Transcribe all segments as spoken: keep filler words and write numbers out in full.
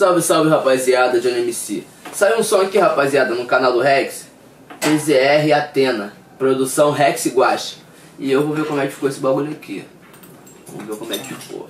Salve, salve, rapaziada, Johnny M C. Saiu um som aqui, rapaziada, no canal do Rex. T Z R Atena, produção Rex Guache. E eu vou ver como é que ficou esse bagulho aqui. Vamos ver como é que ficou.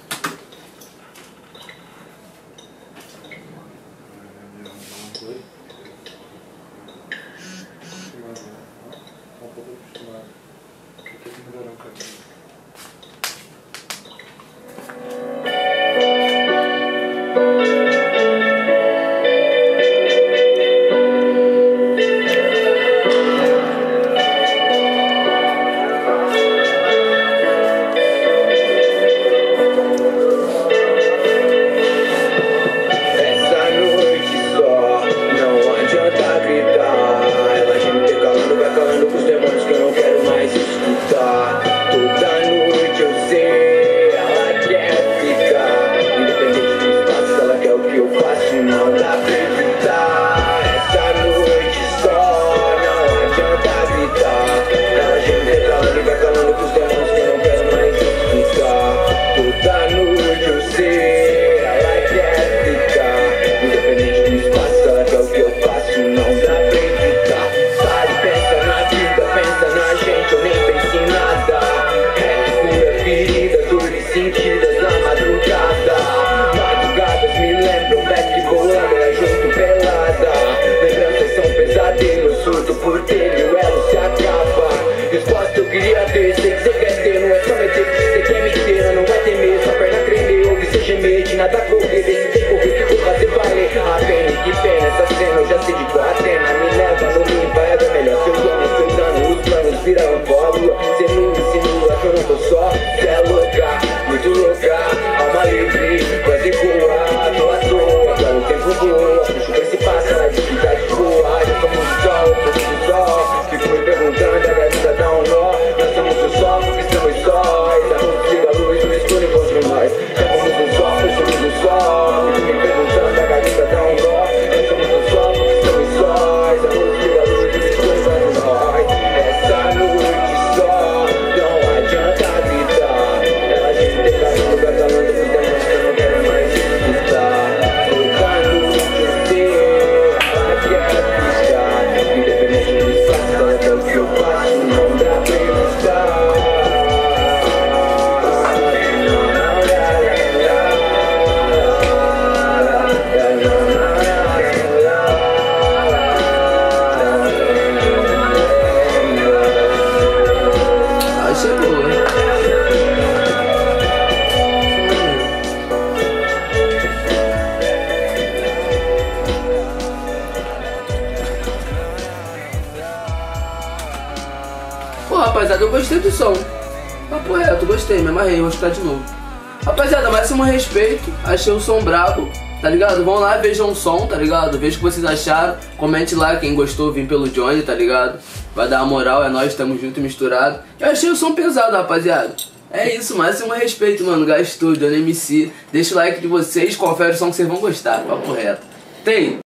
Sentidas na madrugada, madrugadas me lembram back bolando, é junto pelada. Lembranças são pesadelos, surto por telho, o elo se acaba. Resposta eu queria ter, sei que cê quer ter, não é só meter que cê quer me ter. Não vai temer, sua perna tremer, ouve cê gemer, de nada correr, decide correr que vou fazer valer a pena. Que pena essa cena, eu já sei de qual Atena me leva no limpa, é da melhor. Seu dono, seu dano, os planos viram pó, lua, cê me insinua que eu não tô só, cê é louca. Muito louca, alma livre, quase voa, tô à toa, pra o tempo voa, a chuva se passa, a dificuldade voa, já somos o sol, somos o sol, fico me perguntando, a vida dá um nó, nós somos o sol, porque estamos sós, a luz liga a luz, o escuro encontra nós, já somos o sol, somos o sol, fico me perguntando, a vida dá um nó, nós somos o sol, porque estamos sós, a luz liga a luz, o escuro encontra nós, essa noite só, não adianta gritar. Pô, rapaziada, eu gostei do som. Papo reto, gostei, me amarrei, vou escutar de novo. Rapaziada, máximo respeito, achei o som brabo, tá ligado? Vão lá, vejam o som, tá ligado? Veja o que vocês acharam, comente lá quem gostou, vim pelo Johnny, tá ligado? Vai dar uma moral, é nóis, estamos junto e misturado. Eu achei o som pesado, rapaziada. É isso, máximo respeito, mano, gastou, Johnny M C. Deixa o like de vocês, confere o som que vocês vão gostar, papo reto. Tem!